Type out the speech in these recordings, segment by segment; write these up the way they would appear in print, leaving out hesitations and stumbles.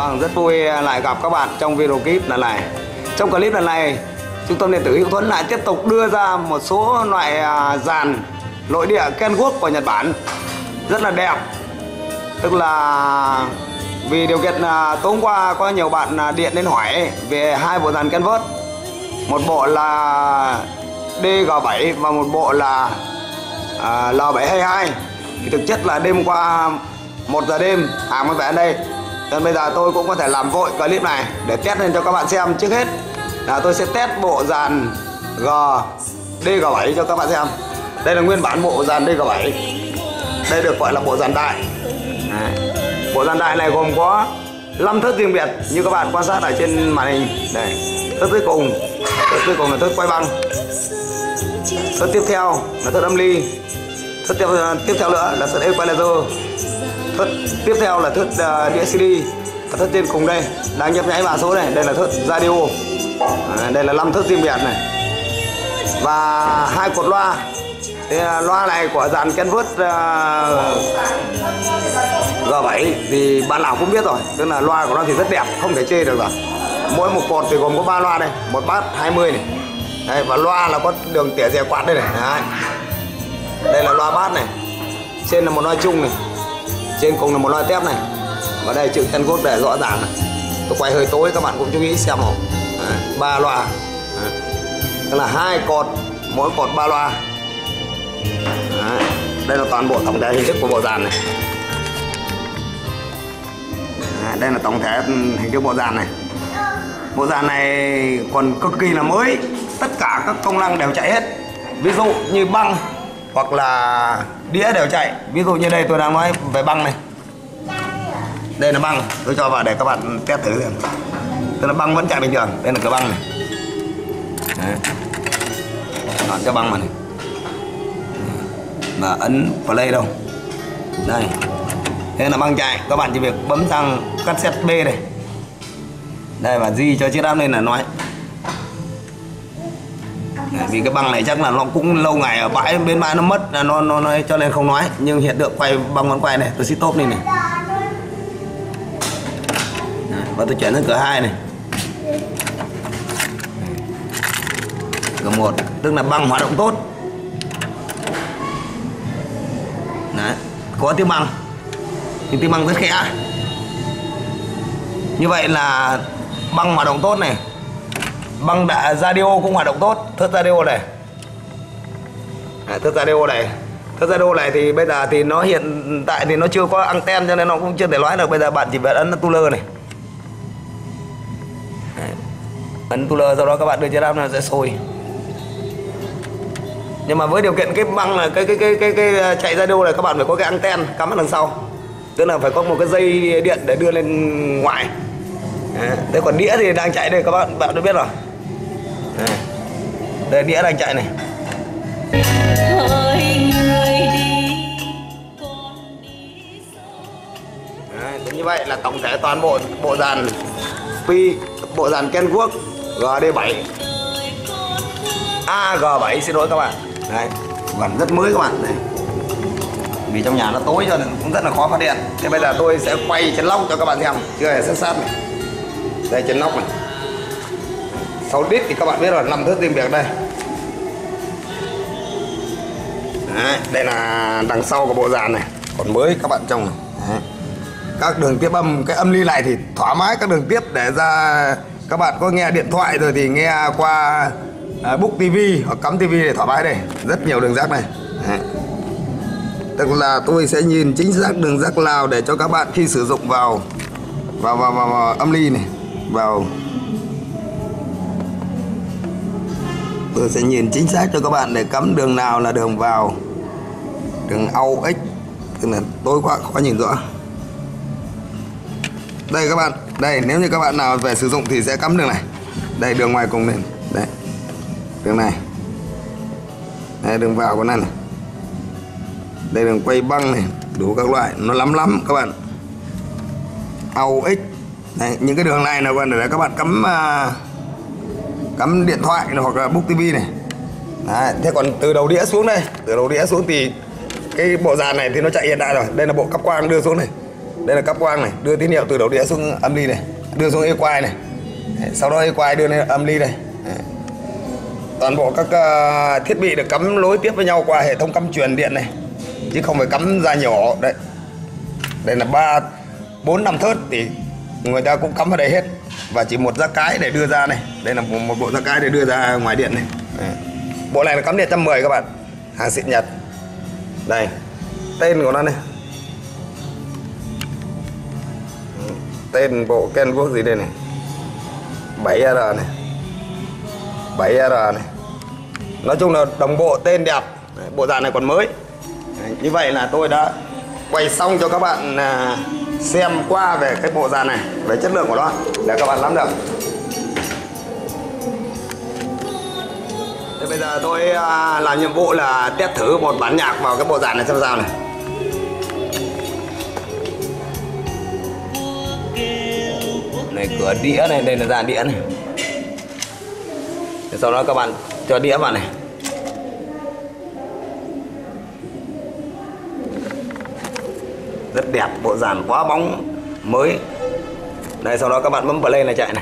Vâng, rất vui lại gặp các bạn trong video clip lần này. Trong clip lần này, Trung tâm Điện tử Hữu Thuẫn lại tiếp tục đưa ra một số loại dàn nội địa Kenwood của Nhật Bản rất là đẹp. Tức là vì điều kiện tối hôm qua có nhiều bạn điện đến hỏi về hai bộ dàn Kenwood, một bộ là DG7 và một bộ là L722. Thì thực chất là đêm qua 1 giờ đêm hàng mới về đây, nên bây giờ tôi cũng có thể làm vội clip này để test lên cho các bạn xem. Trước hết là tôi sẽ test bộ dàn DG7 cho các bạn xem. Đây là nguyên bản bộ dàn DG7. Đây được gọi là bộ dàn đại. Bộ dàn đại này gồm có 5 thớt riêng biệt như các bạn quan sát ở trên màn hình. Đây, thớt cuối cùng là thớt quay băng. Thớt tiếp theo là thớt âm ly. Thớt tiếp theo nữa là thớt equalizer. Thớt tiếp theo là thớt đĩa CD. Và thớt trên cùng đây đang nhấp nháy mã số này, đây là thớt radio. Đây là 5 thớt riêng biệt này. Và 2 cột loa. Thì loa này của dàn Kenwood G7 thì bạn nào cũng biết rồi, tức là loa của nó thì rất đẹp, không thể chê được rồi. Mỗi một cột thì gồm có 3 loa đây, một bass 20 này. Đây, và loa là có đường tỉa rè quạt đây này. Đấy. Đây là loa bass này. Trên là một loa chung này. Trên cùng là một loa tép này. Và đây chữ Kenwood để rõ ràng này. Tôi quay hơi tối các bạn cũng chú ý xem không. 3 loa. Tức là 2 cột, mỗi cột 3 loa. Đấy. Đây là toàn bộ tổng thể hình thức của bộ dàn này. Đấy, đây là tổng thể hình thức bộ dàn này. Bộ dàn này còn cực kỳ là mới, tất cả các công năng đều chạy hết. Ví dụ như băng hoặc là đĩa đều chạy. Ví dụ như đây tôi đang nói về băng này. Đây là băng, tôi cho vào để các bạn test thử xem. Tức là băng vẫn chạy bình thường. Đây là cái băng này. Đấy. Đó, cho băng mà này. Và ấn play đâu. Đây. Đây là băng chạy, các bạn chỉ việc bấm sang cassette B này. Đây và di cho chiếc áp lên là nói. Vì cái băng này chắc là nó cũng lâu ngày ở bãi, bên bãi nó mất là nó cho nên không nói. Nhưng hiện tượng quay băng vẫn quay này, tôi sẽ top lên này. Và tôi chuyển sang cửa 2 này. Cửa 1 tức là băng hoạt động tốt. Đấy, có tiếng băng. Nhưng tiếng băng rất khẽ. Như vậy là băng hoạt động tốt này. Băng radio cũng hoạt động tốt. Thớt radio này. Thớt radio này. Thớt radio này thì bây giờ thì nó hiện tại thì nó chưa có anten cho nên nó cũng chưa thể nói được. Bây giờ bạn chỉ việc ấn tuner này. Ấn tuner sau đó các bạn đưa chiếc áp nó sẽ sôi. Nhưng mà với điều kiện cái băng là cái chạy radio này các bạn phải có cái anten cắm ở đằng sau. Tức là phải có một cái dây điện để đưa lên ngoài. Thế còn đĩa thì đang chạy đây các bạn đã biết rồi. Đây đĩa đang chạy này. Đấy, như vậy là tổng thể toàn bộ bộ dàn bộ dàn Kenwood GD7 AG7 xin lỗi các bạn. Đấy, vẫn rất mới các bạn này. Vì trong nhà nó tối cho nên cũng rất là khó phát điện. Thế bây giờ tôi sẽ quay chân lóc cho các bạn xem. Chưa hề sát này. Đây chân lóc này. 6 lít thì các bạn biết rồi, 5 thớt riêng biệt đây. Đấy, đây là đằng sau của bộ dàn này. Còn mới các bạn trông này. Đấy. Các đường tiếp âm, cái âm ly này thì thoải mái các đường tiếp để ra. Các bạn có nghe điện thoại rồi thì nghe qua Book TV hoặc cắm TV để thoải mái đây. Rất nhiều đường jack này. Đấy. Tức là tôi sẽ nhìn chính xác đường jack nào để cho các bạn khi sử dụng vào âm ly này. Tôi sẽ nhìn chính xác cho các bạn để cắm đường nào là đường vào. Đường AUX. Tức là tối quá khó nhìn rõ. Đây các bạn. Đây nếu như các bạn nào về sử dụng thì sẽ cắm đường này. Đây đường ngoài cùng này. Đây. Đường này. Đây đường vào con này này. Đây đường quay băng này. Đủ các loại. Nó lắm các bạn. AUX. Đây, những cái đường này là để các bạn cắm điện thoại hoặc là Book TV này. Đấy, thế còn từ đầu đĩa xuống đây, từ đầu đĩa xuống thì cái bộ dàn này thì nó chạy hiện đại rồi. Đây là bộ cáp quang đưa xuống này. Đây là cáp quang này, đưa tín hiệu từ đầu đĩa xuống âm ly này, đưa xuống equalize này. Đấy, sau đó equalize đưa lên âm ly này. Đấy. Toàn bộ các thiết bị được cắm nối tiếp với nhau qua hệ thống cắm truyền điện này, chứ không phải cắm ra nhỏ. Đấy, đây là 3, 4, 5 thớt thì người ta cũng cắm vào đây hết, và chỉ một jack cái để đưa ra này. Đây là một bộ jack cái để đưa ra ngoài điện này. Đấy. Bộ này là cắm điện 110 các bạn, hàng xịn Nhật. Đây, tên của nó này, tên bộ Kenwood gì đây này, 7R này, 7R này. Nói chung là đồng bộ, tên đẹp. Đấy, bộ dàn này còn mới. Đấy, như vậy là tôi đã quay xong cho các bạn xem qua về cái bộ dàn này, về chất lượng của nó để các bạn nắm được. Thế bây giờ tôi làm nhiệm vụ là test thử một bản nhạc vào cái bộ dàn này xem sao này. Này cửa đĩa này, đây là dàn đĩa này. Sau đó các bạn cho đĩa vào này. Rất đẹp, bộ dàn quá bóng mới. Đây, sau đó các bạn bấm play là chạy này.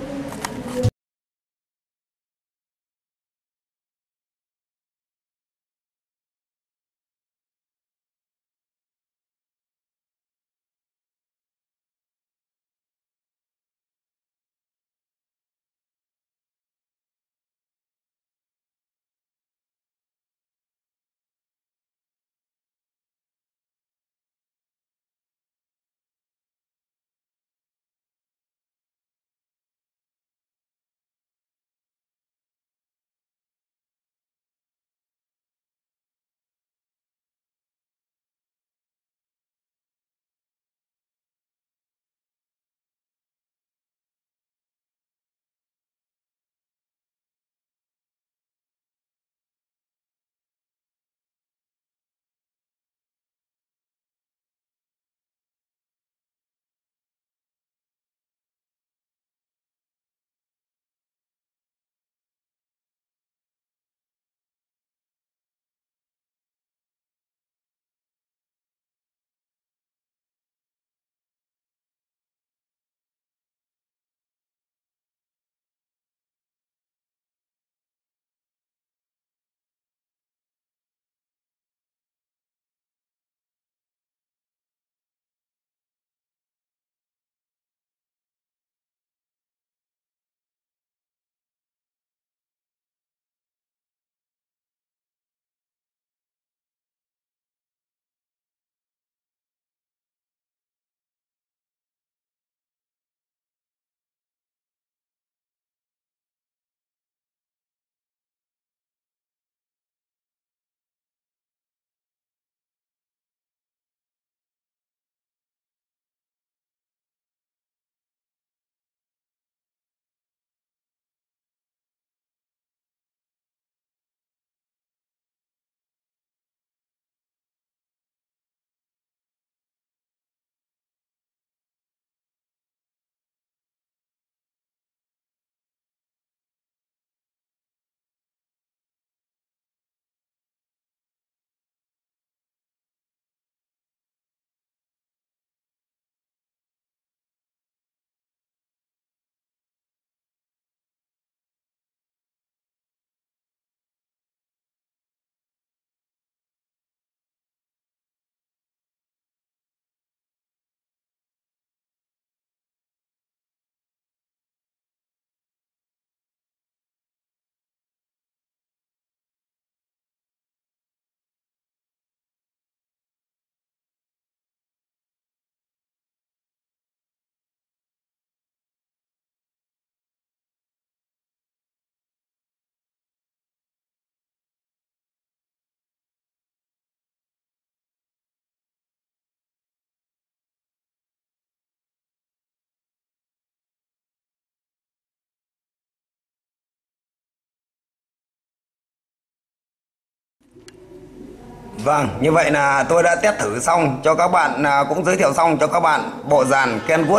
Vâng, như vậy là tôi đã test thử xong cho các bạn, cũng giới thiệu xong cho các bạn bộ dàn Kenwood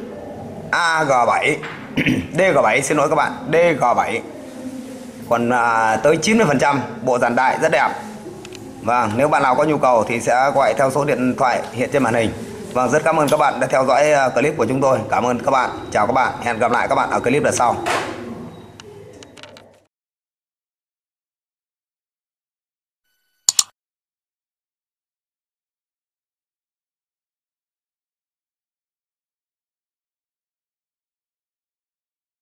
AG7 DG7, xin lỗi các bạn, DG7. Còn tới 90% bộ dàn đại rất đẹp. Vâng, nếu bạn nào có nhu cầu thì sẽ gọi theo số điện thoại hiện trên màn hình Vâng, rất cảm ơn các bạn đã theo dõi clip của chúng tôi. Cảm ơn các bạn. Chào các bạn. Hẹn gặp lại các bạn ở clip lần sau.